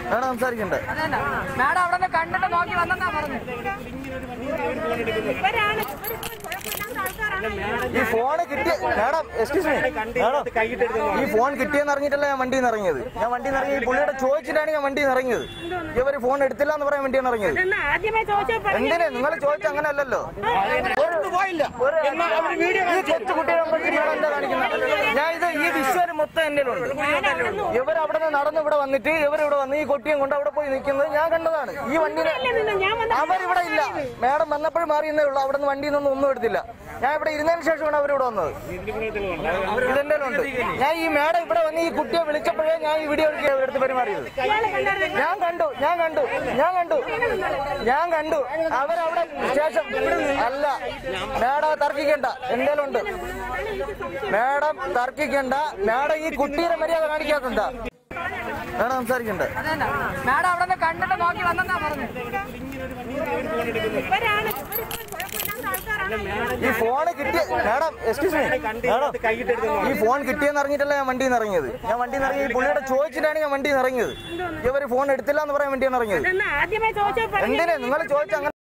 Madam സംസാരിക്കണ്ടേ? Madam അവിടെ കണ്ടിട്ട് നോക്കി വന്നെന്നാ പറഞ്ഞു. ഈ ഫോണ് കിട്ടിയ മാഡം എക്സ്ക്യൂസ് മീ മാഡം, ഈ ഫോൺ കിട്ടിയെന്ന് അറിഞ്ഞിട്ടല്ല ഞാൻ വണ്ടിയിൽ നിന്ന് ഇറങ്ങിയത്. ഞാൻ വണ്ടിയിൽ നിന്ന് ഇറങ്ങി പുള്ളിയുടെ ചോദിച്ചിട്ടാണ് ഞാൻ വണ്ടിയിൽ നിന്ന് ഇറങ്ങിയത്. ഇവര് ഫോൺ എടുത്തില്ല എന്ന് പറയാൻ വേണ്ടിയാണ് ഇറങ്ങിയത്. എന്തിനാ നിങ്ങൾ ചോദിച്ച അങ്ങനെ അല്ലല്ലോ. ഈ കൊച്ചുകുട്ടിയെ എന്താ കാണിക്കുന്നത്? ഞാൻ ഇത് ഈ വിശ്വര് മൊത്തം എന്റെ ഉണ്ട്. ഇവർ അവിടെ നിന്ന് നടന്ന് ഇവിടെ വന്നിട്ട് ഇവരിവിടെ വന്ന് ഈ കൊട്ടിയും കൊണ്ട് അവിടെ പോയി നിൽക്കുന്നത് ഞാൻ കണ്ടതാണ്. ഈ വണ്ടിയിൽ അവരിവിടെ ഇല്ല. മാഡം വന്നപ്പോഴും മാറിയെന്നേ ഉള്ളൂ. അവിടെ നിന്ന് വണ്ടിയിൽ നിന്നൊന്നും ഒന്നും എടുത്തില്ല. ഞാൻ ഇവിടെ ഇരുന്നതിന് ശേഷമാണ് അവരിവിടെ വന്നത്. ഇതെന്റെ ഉണ്ട്. ഞാൻ ഈ മാഡം ഇവിടെ വന്ന് ഈ കുട്ടിയെ വിളിച്ചപ്പോഴേ ഞാൻ ഈ വീഡിയോ എടുത്ത് പെരുമാറിയത്. ഞാൻ കണ്ടു അവരവിടെ ശേഷം അല്ല. മാഡം തർക്കിക്കണ്ട, എന്റെ ഉണ്ട്. മാഡം തർക്കിക്കണ്ട. മാഡം ഈ കുട്ടിയുടെ മര്യാദ കാണിക്കാത്തുണ്ടാ? മാഡം സംസാരിക്കണ്ടേ? മാഡം അവിടെ കണ്ടിട്ട് നോക്കി വന്നെന്നാ പറഞ്ഞു. ഈ ഫോണ് കിട്ടിയ മാഡം എക്സ്ക്യൂസ് മീ മാഡം, ഈ ഫോൺ കിട്ടിയെന്ന് അറിഞ്ഞിട്ടല്ല ഞാൻ വണ്ടിയിൽ നിന്ന് ഇറങ്ങിയത്. ഞാൻ വണ്ടിയിൽ നിന്ന് ഇറങ്ങി പുള്ളിയുടെ ചോദിച്ചിട്ടാണ് ഞാൻ വണ്ടിയിൽ നിന്ന് ഇറങ്ങിയത്. ഇവര് ഫോൺ എടുത്തില്ല എന്ന് പറയാൻ വേണ്ടിയാണ് ഇറങ്ങിയത്. എന്തിനാ നിങ്ങൾ ചോദിച്ച അങ്ങനെ